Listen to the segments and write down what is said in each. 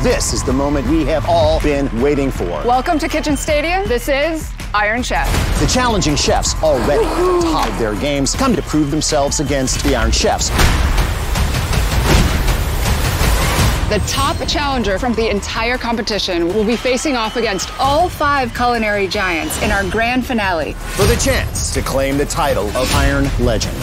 This is the moment we have all been waiting for. Welcome to Kitchen Stadium. This is Iron Chef. The challenging chefs, already at the top of their games, come to prove themselves against the Iron Chefs. The top challenger from the entire competition will be facing off against all 5 culinary giants in our grand finale for the chance to claim the title of Iron Legend.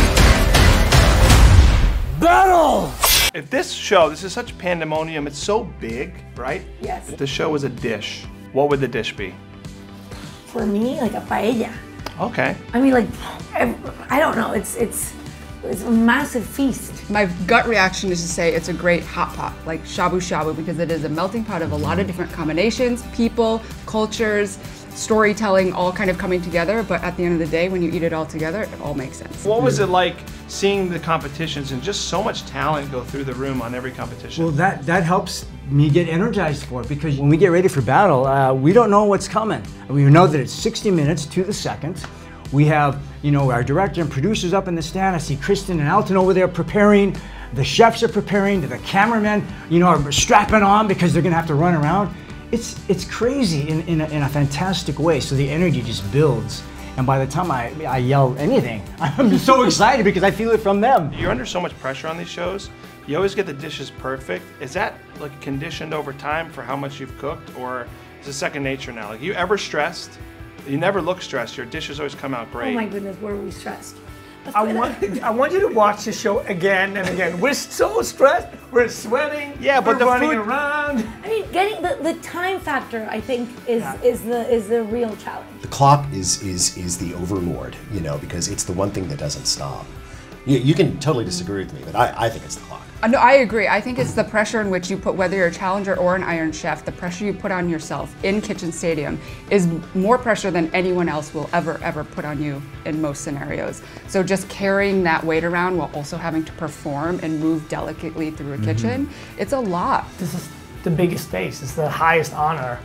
Battle! If this is such pandemonium, it's so big, right? Yes. If the show was a dish, what would the dish be? For me, like a paella. Okay. I mean, like, I don't know, it's a massive feast. My gut reaction is to say it's a great hot pot, like shabu shabu, because it is a melting pot of a lot of different combinations, people, cultures, storytelling, all kind of coming together. But at the end of the day, when you eat it all together, it all makes sense. What was it like seeing the competitions and just so much talent go through the room on every competition? Well, that helps me get energized for it, because when we get ready for battle, we don't know what's coming. We know that it's 60 minutes to the second. We have, our director and producers up in the stand. I see Kristen and Alton over there preparing. The chefs are preparing. The cameramen, are strapping on because they're gonna have to run around. It's crazy in a fantastic way. So the energy just builds. And by the time I yell anything, I'm so excited because I feel it from them. You're under so much pressure on these shows. You always get the dishes perfect. Is that like conditioned over time for how much you've cooked, or is it second nature now? Like, you ever stressed? You never look stressed. Your dishes always come out great. Oh my goodness, were we stressed? I want you to watch the show again and again. We're so stressed. We're sweating. Yeah, but we're running around. I mean, getting the time factor, I think, is the real challenge. The clock is the overlord, because it's the one thing that doesn't stop. You can totally disagree with me, but I think it's the clock. No, I agree. I think it's the pressure in which you put, whether you're a challenger or an Iron Chef, the pressure you put on yourself in Kitchen Stadium is more pressure than anyone else will ever put on you in most scenarios. So just carrying that weight around while also having to perform and move delicately through a kitchen, it's a lot. This is the biggest space. It's the highest honor.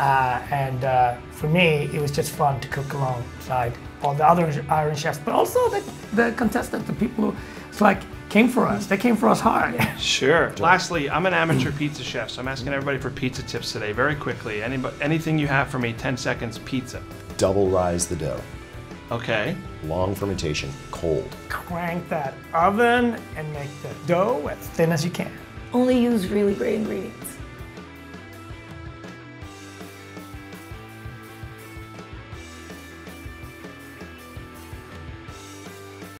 And for me, it was just fun to cook alongside all the other Iron Chefs, but also the contestants, the people who came for us. They came for us hard. Sure. Lastly, I'm an amateur pizza chef, so I'm asking everybody for pizza tips today, very quickly. Anything you have for me, 10 seconds, pizza. Double rise the dough. Okay. Long fermentation, cold. Crank that oven and make the dough as thin as you can. Only use really great ingredients.